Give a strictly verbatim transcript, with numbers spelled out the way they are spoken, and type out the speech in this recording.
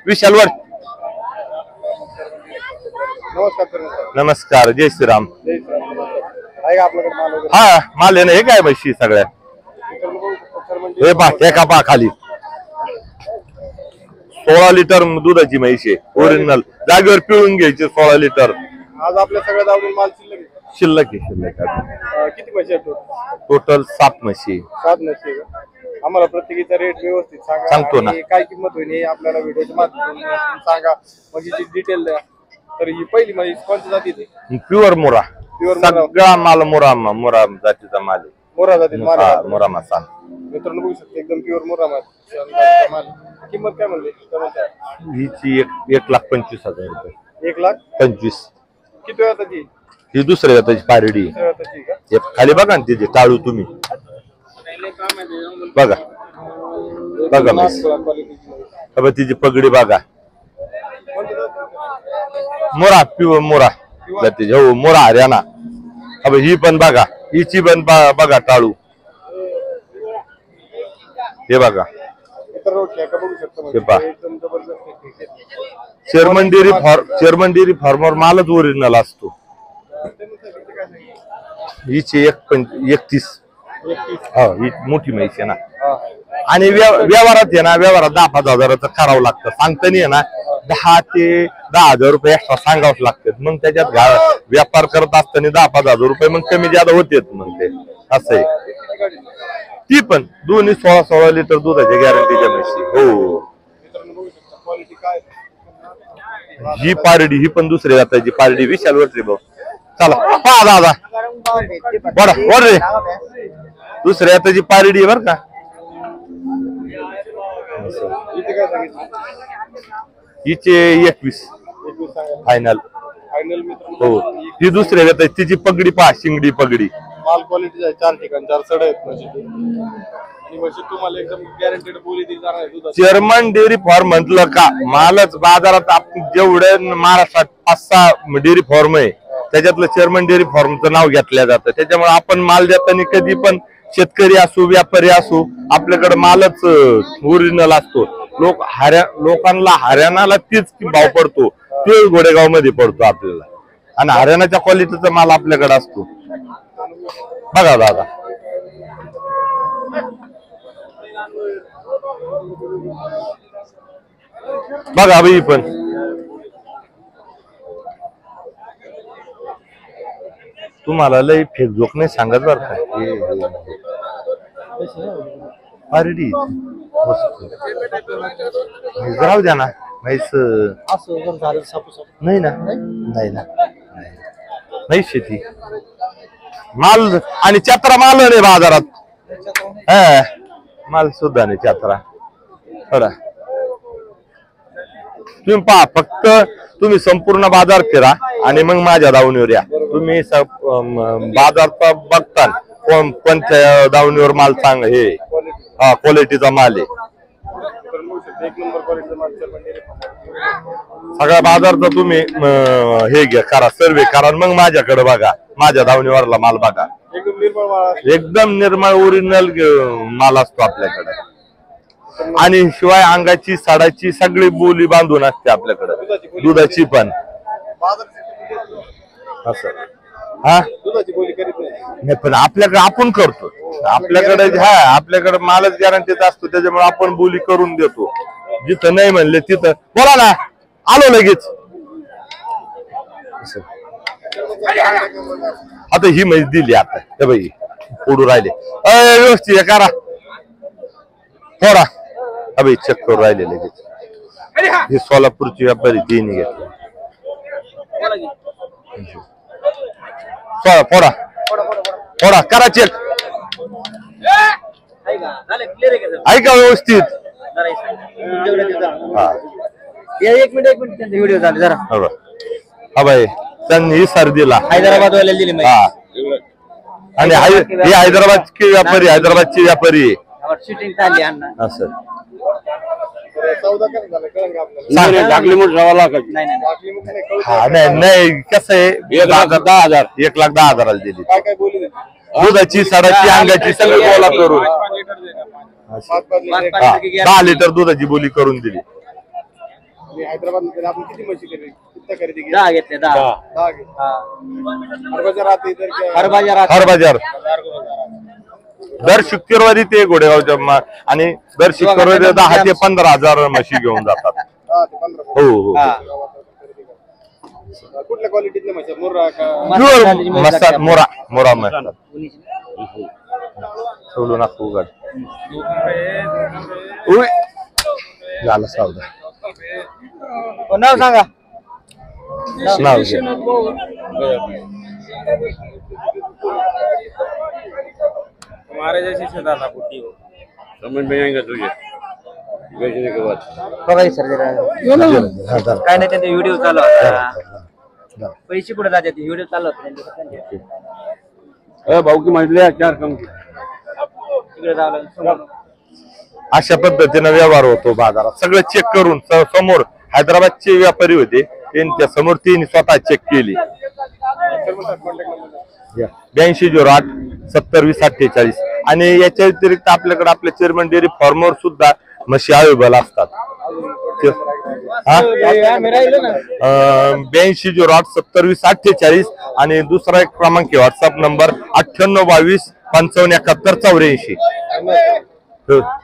विशाल वर नमस्कार जय श्रीराम हा माल आहे ना हे काय म्हशी सगळ्या हे पा एका पा खाली सोळा लिटर दुधाची म्हैशी ओरिजिनल जागेवर पिळून घ्यायची सोळा लिटर आज आपल्या सगळ्या दावणील माल शिल्लक आहे शिल्लक किती म्हशी आहेत टोटल सात म्हशी सात म्हशी आम्हाला प्रत्येकीचा रेट व्यवस्थित सांगा सांगतो ना काय किंमत होईल हे आपल्याला व्हिडिओच्या माध्यमातून सांगा म्हशीची डिटेल द्या तर ही पहिली म्हैस कोणत्या जातीची प्युअर मोरा सगळा माल मोरा मोरा जातीचा माल आहे मोरा जातीचा माल मोरा मसाला मित्रांनो बघू शकता एकदम प्युअर मोरा माल किंमत काय म्हणली हिची एक एक लाख पंचवीस हजार रुपये एक लाख पंचवीस किती वेळा त्याची ही दुसऱ्या त्याची पारडी खाली बघा ना तिथे टाळू तुम्ही बघा बघा मी तिची पगडी बघा मोरा प्युअर मोरा जातीची हो मोरा हरियाणा अब ही पण बघा हिची पण बघा टाळू हे बघा chairman dairy for chairman dairy farmer मालच ओरिजिनल असतो हिची एक पंच एकतीस हो ही मोठी म्हैस आहे ना आणि व्यवहारात आहे ना व्यवहारात दहा पाच हजाराचं करावं लागतं सांगता नाही ना दहा ते दहा हजार रुपये एक्स्ट्रा सांगावंच लागतात मग त्याच्यात व्यापार करत असताना दहा पाच हजार रुपये मग कमी जादा होतेच मग ते असं आहे ती पण दोन्ही सोळा सोळा लिटर दुधाची गॅरंटीच्या म्हशी हो ही पारडी ही पण दुसरी जाताची पारडी विशाल वरती भाऊ चला पहा दादा बडा वर रे दुसऱ्या त्याची पारडी बर का हिचे एकवीस फायनल हो ती दुसऱ्या येत तिची पगडी पहा शिंगडी पगडी माल क्वालिटी चार ठिकाण चार सड आहेत आणि म्हशी तुम्हाला एकदम गॅरंटेड बोली दिली जाणार आहे चेअरमन डेअरी फार्म म्हटलं का मालच बाजारात आपण जेवढे महाराष्ट्रात पाच सहा डेअरी फार्म आहे त्याच्यातलं चेअरमन डेअरी फार्मचं नाव घेतलं जातं त्याच्यामुळे आपण माल देताना कधी पण शेतकरी असो व्यापारी असो आपल्याकडे मालच ओरिजिनल असतो लोक हऱ्या लोकांना हरियाणाला तीच भाव पडतो तो गोडेगाव मध्ये पडतो आपल्याला आणि हरियाणाच्या क्वालिटीचा माल आपल्याकडे असतो बघा दादा बघा बाई पण तुम्हाला लई फेकझोक नाही सांगत बर का पारडी राहू द्या ना म्हैस नाही ना नाही ना नाही शेती माल आणि चत्रा माल नाही बाजारात हा माल सुद्धा नाही चत्रा बरं तुम्ही पहा फक्त तुम्ही संपूर्ण बाजार फिरा आणि मग माझ्या दावणीवर या तुम्ही बाजारचा बघता कोण कोणत्या दावणीवर माल सांग हे हा क्वालिटीचा माल आहे सगळ्या बाजारचा तुम्ही हे घ्या करा सर्वे करा मग माझ्याकडे बघा माझ्या दावणीवरला माल बघा एकदम निर्मळ ओरिजिनल माल असतो आपल्याकडे आणि शिवाय अंगाची साडाची सगळी बोली बांधून असते आपल्याकडे दुधाची पण असं हा नाही पण आपल्याकडे आपण करतो आपल्याकडे हा आपल्याकडे मालच गॅरंटीचा असतो त्याच्यामुळे आपण बोली करून देतो जिथं नाही म्हणले तिथं बोला ना आलो लगेच आता ही म्हैस दिली आता हे बाई फोडू राहिले अय व्यवस्थित करा फोडा अभि चेक करू राहिले लगेच ही सोलापूरची व्यापारी तिने घेतली सोळा फोडा फोडा करा चेक ऐका व्यवस्थित एक मिनिट एक मिनिट त्यांचा व्हिडिओ झाला जरा हा बाई त्यांनी ही सर्दीला हैदराबाद वाल्याला दिली आणि ही हैदराबादची व्यापारी हैदराबादची व्यापारी शूटिंग चालली अण्णा असं हा नाही नाही कसं आहे एक लाख दहा हजार एक लाख दहा हजाराला दिली दुधाची साडाची अंगाची सगळी बोला करून दहा लिटर दुधाची बोली करून दिली आणि हैदराबाद मध्ये आपण किती म्हशी खरेदी किती खरेदी केली? दहा घेतले दहा दहा घेतली. हा हर बाजार आते इधर क्या- हर बाजारात हर बाजार दर शुक्रवारी ते घोडेगावच्या मा- आणि दर शुक्रवारी दहा ते पंधरा हजार म्हशी घेऊन जातात. दहा ते पंधरा हो हो हा कुठल्या क्वालिटीतल्या म्हशी मुर्रा का प्युअर मसाला मोरा मोरा मसाला सोडू नको उघड उय. झालं सावधा हो, नाव सांगा नाव घे. हमारे जैसी से दादा कुटी हो समझ में आएंगे तुझे बेचने के बाद बघा सर जरा हा, धर. काय नाही त्यांचे व्हिडिओ चालू होता पैसे कुठे जाते व्हिडिओ चालू होता अरे भाऊ की म्हटले चार कम की तिकडे जावं लागेल समोर. अशा पद्धतीने व्यवहार होतो बाजारात सगळं चेक करून स- समोर हैदराबादचे व्यापारी होते त्यांच्या समोर त्यांनी स्वतः चेक केली. ब्याऐंशी झिरो आठ सत्तर वीस अठ्ठेचाळीस आणि याच्या व्यतिरिक्त आपल्याकडे आपल्या चेअरमन डेअरी फॉर्मवर सुद्धा म्हशी अवेलेबल असतात. ब्याऐंशी झिरो आठ सत्तर वीस अठ्ठेचाळीस आणि दुसरा एक क्रमांक आहे व्हॉट्सअप नंबर अठ्ठ्याण्णव बावीस पंचावन्न एकाहत्तर चौऱ्याऐंशी.